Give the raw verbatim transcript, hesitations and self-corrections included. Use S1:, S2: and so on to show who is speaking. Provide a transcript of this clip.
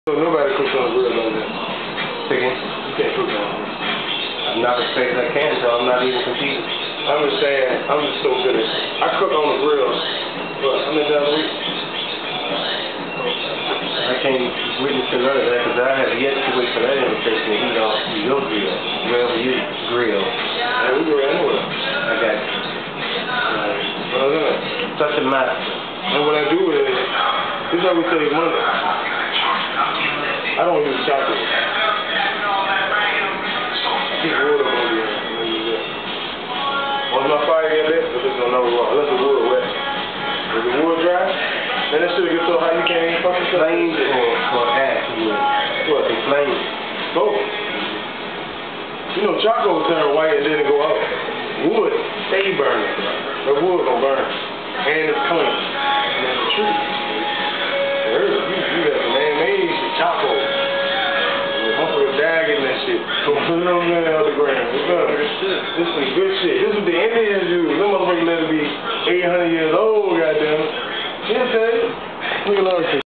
S1: Nobody cooks on the grill like that.
S2: Chicken.
S1: You can't cook on it.
S2: I'm not as fast as I can, so I'm not even competing.
S1: I'm just saying, I'm just so good at it. I cook on the grill. But how many times a week?
S2: I can't witness to none of that because I have yet to wait for that invitation to eat off your grill, wherever you grill.
S1: Hey, we grill anywhere.
S2: I got you.
S1: Well, look.
S2: Such a master.
S1: And what I do is, this is how we save money. I don't use chocolate. Keep water on you when you do it. Once my fire get lit, it's just gonna never run. Unless the wood wet. If the wood dry, man, that shit get so hot you can't even fucking touch it.
S2: Flames or, or ash wood?
S1: What?
S2: The flames.
S1: Both. You know, charcoal will turn white and then it go out. Wood, stay burning. The wood gonna burn. And it's clean. And it's a tree. You, you got man-made charcoal. I'm gonna die getting that shit. So put it on there on the ground. This is good shit. This is the Indians use. Them motherfuckers let it be eight hundred years old, goddamn. Yeah, tell you. Look at all this shit.